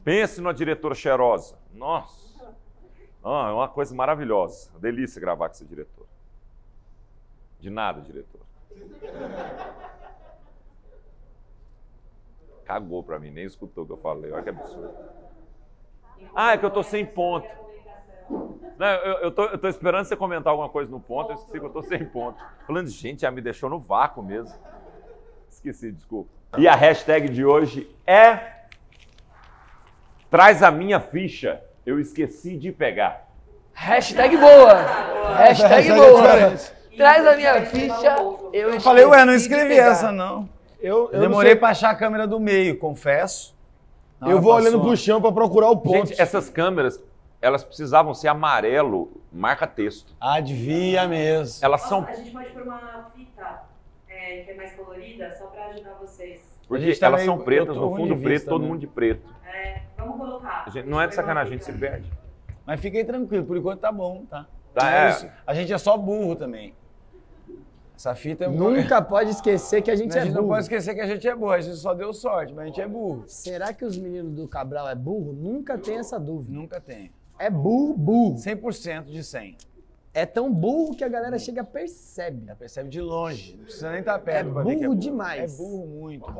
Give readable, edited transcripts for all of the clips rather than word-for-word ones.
Pense numa diretora cheirosa. Nossa. Ah, é uma coisa maravilhosa. Uma delícia gravar com essa diretora. De nada, diretor. Cagou pra mim, nem escutou o que eu falei. Olha que absurdo. Ah, é que eu tô sem ponto. Não, eu tô esperando você comentar alguma coisa no ponto, eu esqueci que eu tô sem ponto. Falando, gente, já me deixou no vácuo mesmo. Esqueci, desculpa. E a hashtag de hoje é... Traz a minha ficha, eu esqueci de pegar. Hashtag boa. Hashtag boa. Traz a minha ficha, eu esqueci. Falei, ué, não escrevi essa, não. Eu Demorei pra achar a câmera do meio, confesso. Eu vou olhando pro chão pra procurar o ponto. Gente, essas câmeras, elas precisavam ser amarelo, marca-texto. Ah, devia mesmo. Elas são... A gente pode pôr uma fita que é mais colorida, só pra ajudar vocês. Porque tá elas meio- são pretas, eu tô no fundo ruim de preto, vista, todo né? mundo de preto. Vamos colocar. Não é de sacanagem, a gente se perde. Mas fiquem tranquilos, por enquanto tá bom, tá? Tá, Mas é. A gente é só burro também. Essa fita é Nunca pode esquecer que a gente A é gente não burro. pode esquecer que a gente é burro, a gente só deu sorte, mas a gente é burro. Será que os meninos do Cabral é burro? Nunca tem essa dúvida. Nunca tem. É burro, burro. 100% de 100. É tão burro que a galera chega percebe. Já percebe de longe, não precisa nem estar perto É pra ver que é burro burro. demais. É burro muito.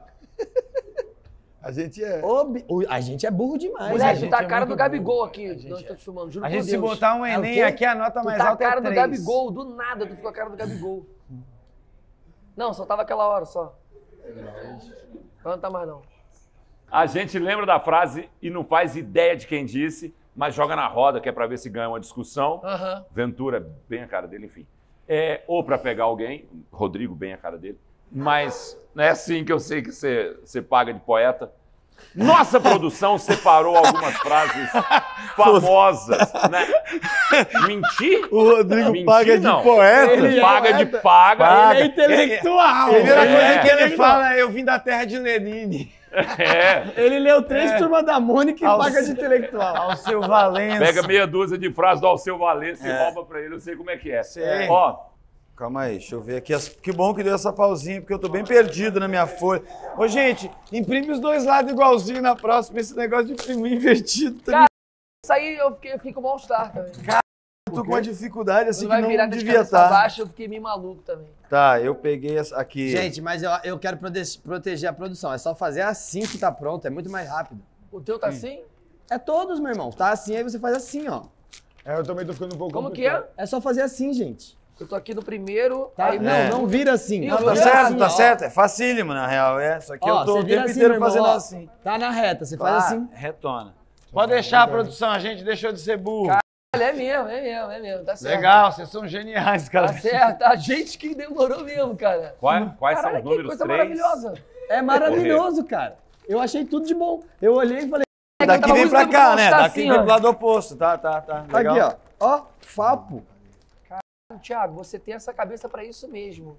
A gente é... A gente é burro demais. Moleque, gente tu tá é a cara muito do Gabigol burro. aqui. Nós estamos filmando, juro A por gente se Deus. botar um É o Enem quê? aqui, a nota Tu mais tá a alta é cara do 3. Gabigol, do nada tu ficou a cara do Gabigol. Não, só tava aquela hora só. Agora não tá mais não. A gente lembra da frase e não faz ideia de quem disse, mas joga na roda, que é pra ver se ganha uma discussão. Aham. Ventura, bem a cara dele, enfim. Ou pra pegar alguém, Rodrigo, bem a cara dele. Mas não é assim que eu sei que você paga de poeta. Nossa produção separou algumas frases famosas, né? Mentir? O Rodrigo Mentir, paga de não. poeta. Ele Paga de paga. Ele é intelectual. A primeira É. coisa que ele fala é eu vim da terra de Lenine. É. Ele leu 3 turmas da Mônica e Ao- paga de intelectual. Alceu Valença. Pega meia dúzia de frases do Alceu Valença e rouba pra ele, eu sei como é que é. Sei. Ó, Calma aí, deixa eu ver aqui. Que bom que deu essa pausinha, porque eu tô bem perdido na minha folha. Ô, gente, imprime os dois lados igualzinho na próxima. Esse negócio de imprimir invertido também. Isso aí eu fiquei com mal-estar também. Eu tô com uma dificuldade assim Quando vai que virar não de devia cabeça estar. baixa, eu fiquei meio maluco também. Tá, eu peguei essa aqui. Gente, mas eu quero proteger a produção. É só fazer assim que tá pronto, é muito mais rápido. O teu tá assim? É todos, meu irmão. Tá assim, aí você faz assim, ó. Eu também tô ficando um pouco Como que é? É só fazer assim, gente. Eu tô aqui no primeiro, Tá? aí Não vira assim. Não, Tá Tá certo, assim, tá ó. certo. É facílimo, na real. Só que Ó, eu tô você o vira tempo assim, inteiro meu irmão, fazendo ó. assim. Tá na reta, você faz assim. Retona. Pode deixar, produção, a gente deixou de ser burro. é mesmo, tá certo. Legal, vocês são geniais, cara. Tá certo, a gente que demorou mesmo, cara. quais são Caralho, os que números coisa 3? maravilhosa. É maravilhoso, cara. Eu achei tudo de bom. Eu olhei e falei, Daqui tava vem pra buscando cá, né? postar Daqui assim, vem ó. pro lado oposto. Tá. Legal. aqui, ó. Ó, Fapo. Thiago, você tem essa cabeça pra isso mesmo.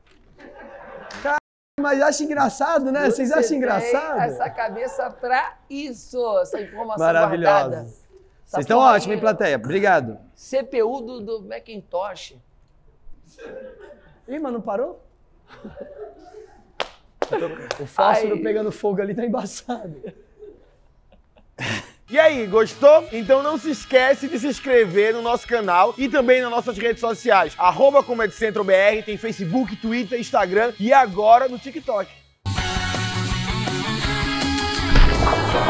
Mas acha engraçado, né? Vocês Você acham tem engraçado? essa cabeça pra isso, essa informação Maravilhosa. guardada. Essa Vocês estão porra aí, ótimos, hein, plateia? Obrigado. CPU do Macintosh. Ih, mas não parou? O fósforo Ai. pegando fogo ali tá embaçado. E aí, gostou? Então não se esquece de se inscrever no nosso canal e também nas nossas redes sociais. @ComediCentroBR, tem Facebook, Twitter, Instagram e agora no TikTok.